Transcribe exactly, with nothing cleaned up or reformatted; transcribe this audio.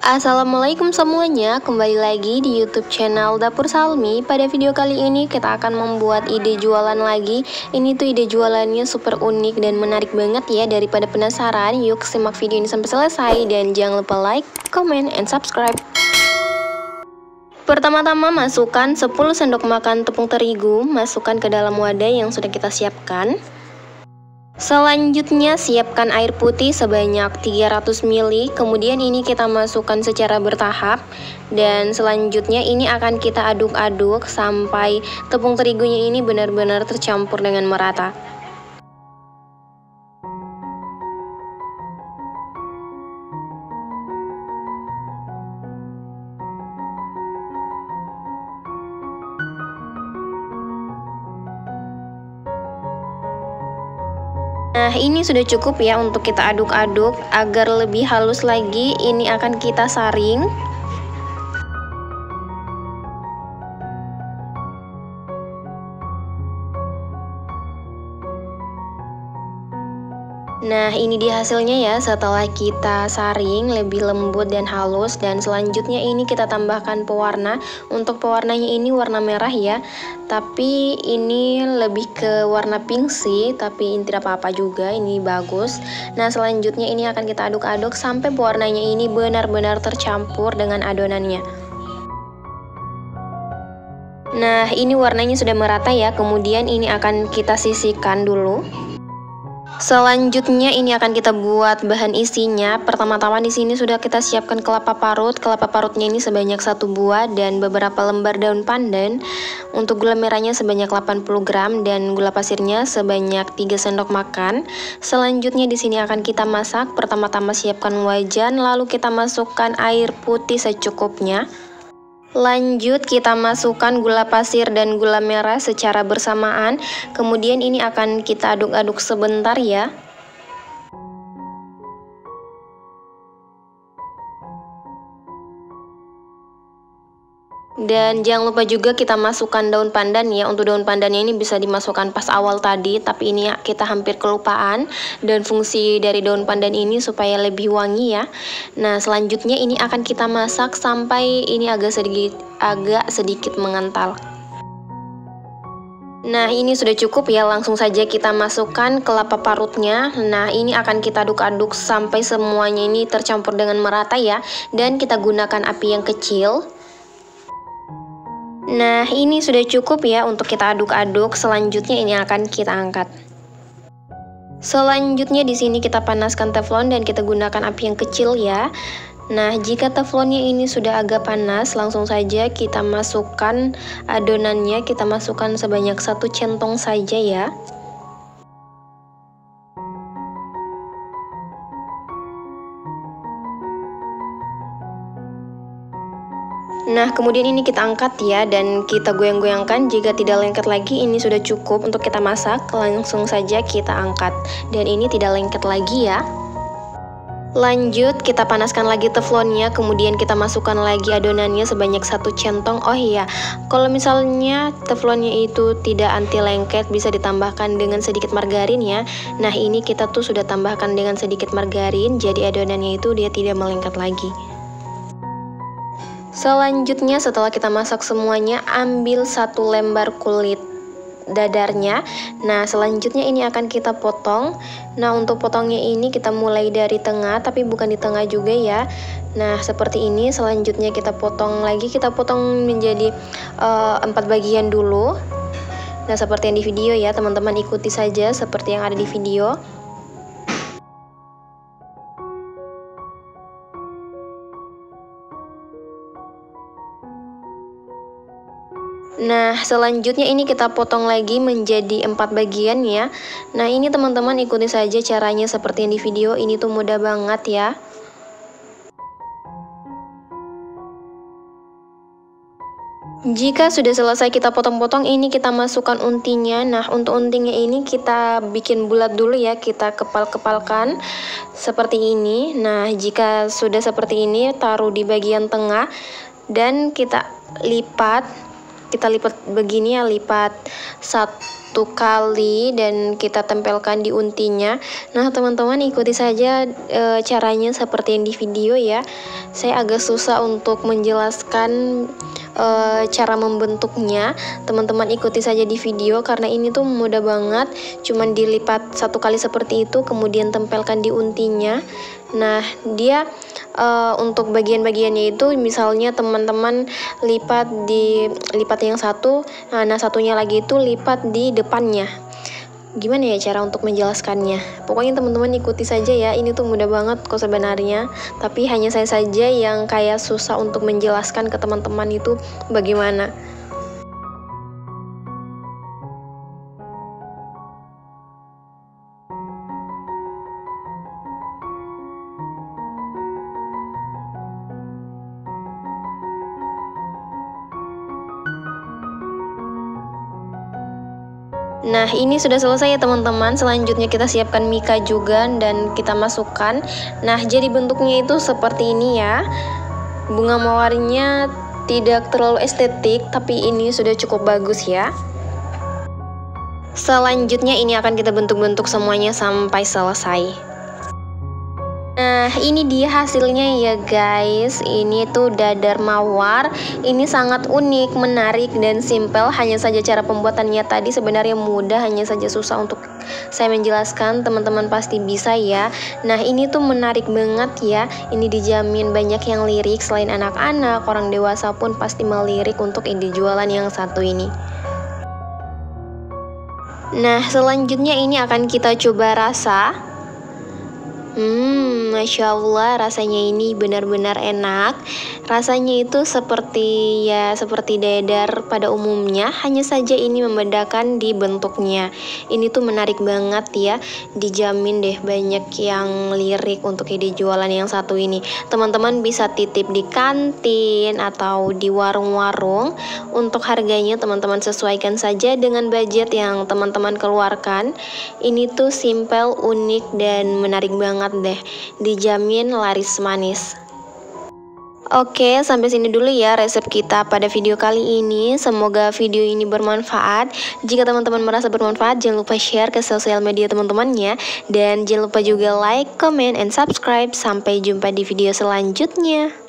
Assalamualaikum semuanya, kembali lagi di YouTube channel Dapur Salmi. Pada video kali ini kita akan membuat ide jualan lagi. Ini tuh ide jualannya super unik dan menarik banget ya. Daripada penasaran, yuk simak video ini sampai selesai dan jangan lupa like, comment, and subscribe. Pertama-tama masukkan sepuluh sendok makan tepung terigu, masukkan ke dalam wadah yang sudah kita siapkan. Selanjutnya siapkan air putih sebanyak tiga ratus mililiter, kemudian ini kita masukkan secara bertahap. Dan selanjutnya ini akan kita aduk-aduk sampai tepung terigunya ini benar-benar tercampur dengan merata. Nah, ini sudah cukup ya untuk kita aduk-aduk. Agar lebih halus lagi, ini akan kita saring. Nah, ini dia hasilnya ya setelah kita saring lebih lembut dan halus. Dan selanjutnya ini kita tambahkan pewarna. Untuk pewarnanya ini warna merah ya, tapi ini lebih ke warna pink sih, tapi ini tidak apa-apa juga, ini bagus. Nah, selanjutnya ini akan kita aduk-aduk sampai pewarnanya ini benar-benar tercampur dengan adonannya. Nah, ini warnanya sudah merata ya, kemudian ini akan kita sisihkan dulu. Selanjutnya ini akan kita buat bahan isinya. Pertama-tama di sini sudah kita siapkan kelapa parut. Kelapa parutnya ini sebanyak satu buah dan beberapa lembar daun pandan. Untuk gula merahnya sebanyak delapan puluh gram dan gula pasirnya sebanyak tiga sendok makan. Selanjutnya di sini akan kita masak. Pertama-tama siapkan wajan, lalu kita masukkan air putih secukupnya. Lanjut kita masukkan gula pasir dan gula merah secara bersamaan. Kemudian ini akan kita aduk-aduk sebentar ya. Dan jangan lupa juga kita masukkan daun pandan ya. Untuk daun pandannya ini bisa dimasukkan pas awal tadi, tapi ini kita hampir kelupaan. Dan fungsi dari daun pandan ini supaya lebih wangi ya. Nah, selanjutnya ini akan kita masak sampai ini agak sedikit agak sedikit mengental. Nah, ini sudah cukup ya, langsung saja kita masukkan kelapa parutnya. Nah, ini akan kita aduk-aduk sampai semuanya ini tercampur dengan merata ya. Dan kita gunakan api yang kecil. Nah, ini sudah cukup ya untuk kita aduk-aduk. Selanjutnya ini akan kita angkat. Selanjutnya di sini kita panaskan teflon dan kita gunakan api yang kecil ya. Nah, jika teflonnya ini sudah agak panas, langsung saja kita masukkan adonannya. Kita masukkan sebanyak satu centong saja ya. Nah, kemudian ini kita angkat ya dan kita goyang-goyangkan. Jika tidak lengket lagi, ini sudah cukup untuk kita masak. Langsung saja kita angkat dan ini tidak lengket lagi ya. Lanjut kita panaskan lagi teflonnya, kemudian kita masukkan lagi adonannya sebanyak satu centong. Oh iya, kalau misalnya teflonnya itu tidak anti lengket, bisa ditambahkan dengan sedikit margarin ya. Nah, ini kita tuh sudah tambahkan dengan sedikit margarin, jadi adonannya itu dia tidak melengket lagi. Selanjutnya setelah kita masak semuanya, ambil satu lembar kulit dadarnya. Nah, selanjutnya ini akan kita potong. Nah, untuk potongnya ini kita mulai dari tengah, tapi bukan di tengah juga ya. Nah, seperti ini. Selanjutnya kita potong lagi, kita potong menjadi uh, empat bagian dulu. Nah, seperti yang di video ya, teman-teman ikuti saja seperti yang ada di video. Nah, selanjutnya ini kita potong lagi menjadi empat bagian ya. Nah, ini teman-teman ikuti saja caranya seperti yang di video. Ini tuh mudah banget ya. Jika sudah selesai kita potong-potong, ini kita masukkan untinya. Nah, untuk untinya ini kita bikin bulat dulu ya. Kita kepal-kepalkan seperti ini. Nah, jika sudah seperti ini, taruh di bagian tengah dan kita lipat. Kita lipat begini ya, lipat satu satu kali dan kita tempelkan di untinya. Nah teman-teman ikuti saja e, caranya seperti yang di video ya. Saya agak susah untuk menjelaskan e, cara membentuknya. Teman-teman ikuti saja di video karena ini tuh mudah banget. Cuman dilipat satu kali seperti itu, kemudian tempelkan di untinya. Nah dia Uh, untuk bagian-bagiannya itu misalnya teman-teman lipat di lipat yang satu, nah, nah satunya lagi itu lipat di depannya. Gimana ya cara untuk menjelaskannya? Pokoknya teman-teman ikuti saja ya. Ini tuh mudah banget kok sebenarnya, tapi hanya saya saja yang kayak susah untuk menjelaskan ke teman-teman itu bagaimana. Nah ini sudah selesai ya teman-teman. Selanjutnya kita siapkan mika juga dan kita masukkan. Nah jadi bentuknya itu seperti ini ya. Bunga mawarnya tidak terlalu estetik, tapi ini sudah cukup bagus ya. Selanjutnya ini akan kita bentuk-bentuk semuanya sampai selesai. Nah ini dia hasilnya ya guys. Ini tuh dadar mawar. Ini sangat unik, menarik, dan simpel. Hanya saja cara pembuatannya tadi sebenarnya mudah, hanya saja susah untuk saya menjelaskan. Teman-teman pasti bisa ya. Nah ini tuh menarik banget ya. Ini dijamin banyak yang lirik. Selain anak-anak, orang dewasa pun pasti melirik untuk ide jualan yang satu ini. Nah selanjutnya ini akan kita coba rasa. Hmm, Masya Allah, rasanya ini benar-benar enak. Rasanya itu seperti ya seperti dadar pada umumnya, hanya saja ini membedakan di bentuknya. Ini tuh menarik banget ya. Dijamin deh banyak yang lirik untuk ide jualan yang satu ini. Teman-teman bisa titip di kantin atau di warung-warung. Untuk harganya teman-teman sesuaikan saja dengan budget yang teman-teman keluarkan. Ini tuh simple, unik, dan menarik banget deh, dijamin laris manis. Oke, sampai sini dulu ya resep kita pada video kali ini. Semoga video ini bermanfaat. Jika teman-teman merasa bermanfaat, jangan lupa share ke sosial media teman-temannya. Dan jangan lupa juga like, comment, and subscribe. Sampai jumpa di video selanjutnya.